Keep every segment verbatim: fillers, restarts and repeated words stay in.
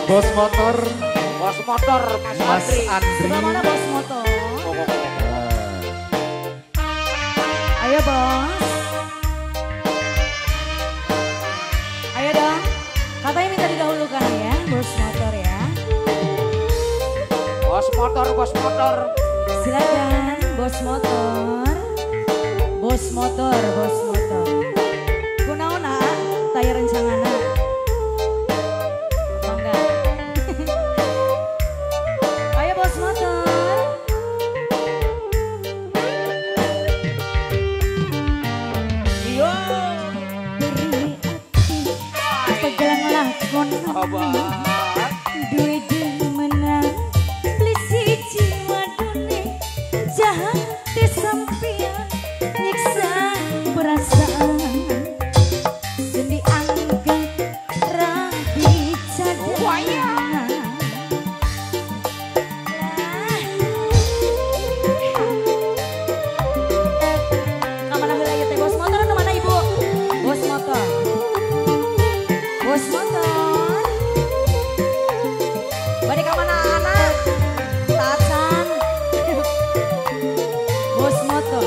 Bos motor. Bos motor Mas, Mas Andri. Andri. Sebelah mana bos motor? Ayo bos. Ayo dong. Katanya minta didahulukan ya, bos motor ya. Bos motor, bos motor. Silakan, bos motor. Bos motor, bos motor. Kunaon ah, taya rencangana. Mangga. Ayo bos motor. Iya. Beri hati, pegang lakon. Abah. Duit menang, beli siji wadone. Jahat disampian, nyiksa perasaan. Dan dianggap rapi cadangan. Kamana heula ieu teh bos motor atau mana ibu? Bos motor. Bos motor. Bade ka mana anak? Tacan. Bos motor.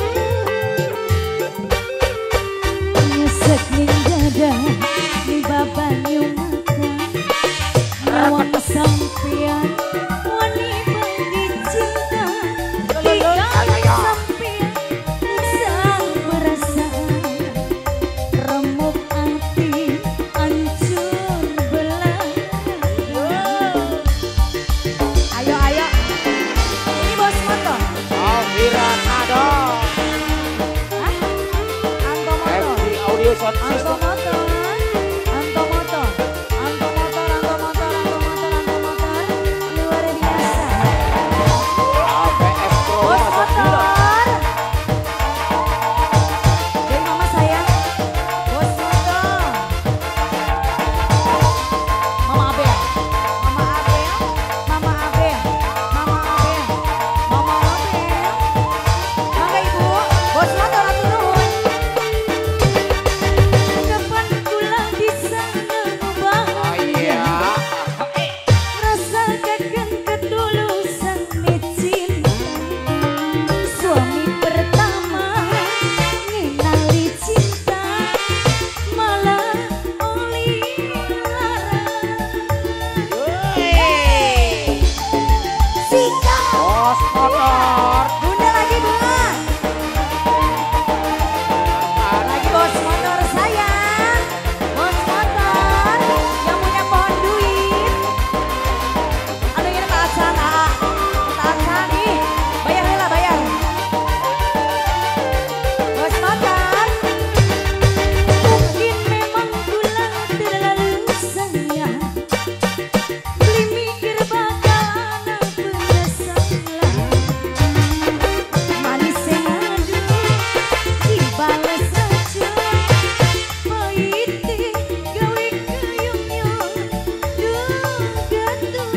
Nyesek ning dada di babanyu mata. Nawang sampean wani bagi cinta. Tiga sampean sang perasaan. Remuk hati hancur belah. Ayo ayo. Ini bos motor. Alfiran Nado. Hah? Anto motor. F D Audio Sound Anto System. motor. Anto motor. Anto motor. Anto motor. Anto motor. Anto motor. Luar biasa. A P S Pro Bos Masa Gila. motor. Jadi mama sayang. Bos motor. Mama Abel. Mama Abel. Mama Abel. Mama Abel. Mama Abel. Mangga ibu. Bos motor atuh nuhun. Kapan kula bisa ngebahagia. Rasa kakang ketulusan cinta. Suami pertama ngenali cinta malah oli Yeay. Sika. Bos motor. Bunda lagi bunga. Lagi bos motor sayang. Bos motor yang punya pohon duit. Aduh ini tacan ah. Tacan ih. Bayar heula bayar. Bos motor. Mungkin memang kula terlalu sayang. Beli mikir bakal anak bersalah. Manis madu dibales saja. Pahit gawe kayung-yung gantung.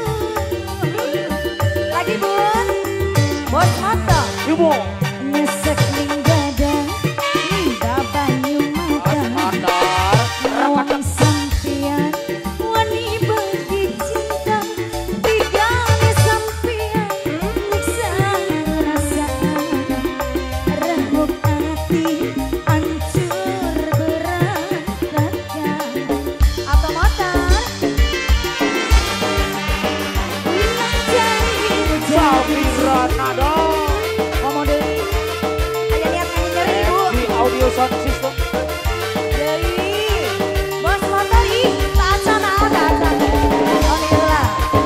Lagi bun. Bos motor. Ibu. Nyesek ning dada, minta banyu Bos mata. motor. Nawang sampean wani bagi cinta. Tigane sampean nyiksa perasaan. Remuk hati hancur berantakan. Atau motor hilang jari Alfiran Nado. ngomong deui. Aya niat nyeri ibu. F D Audio Sound System. Deui. Bos motor ih, tacan ah, tacan. Oh heula.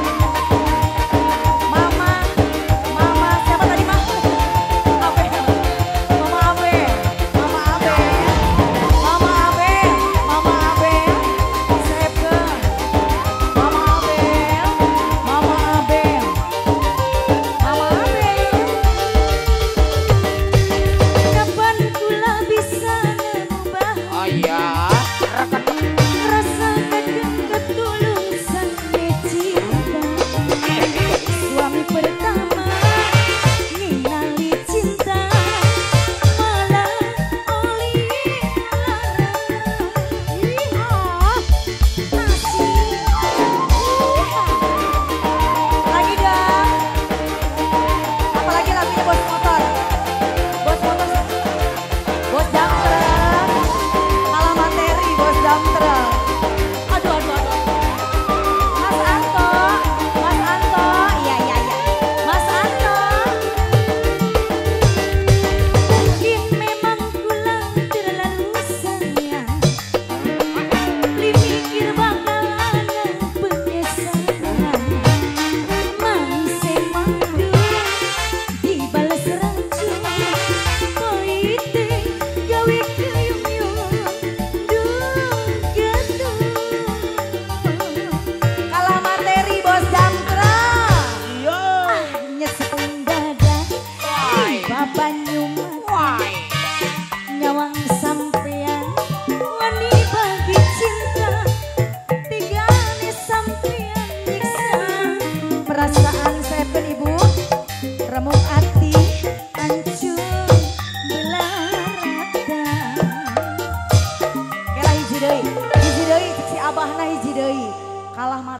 Mama, mama siapa tadi mah? Abel. Mama Abel. Mama Abel. Mama Abel. Mama Abel. Sepkeun. Mama Abel. Mama Abel. Mama Abel. Kapan kula bisa deui. Hiji deui si abahna hiji deui. Kalah mah